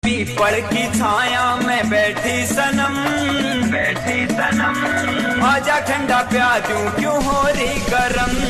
People की छाया में बैठी सनम, बैठी सनम, आजा ठंडा प्याजू क्यों हो रही गरम।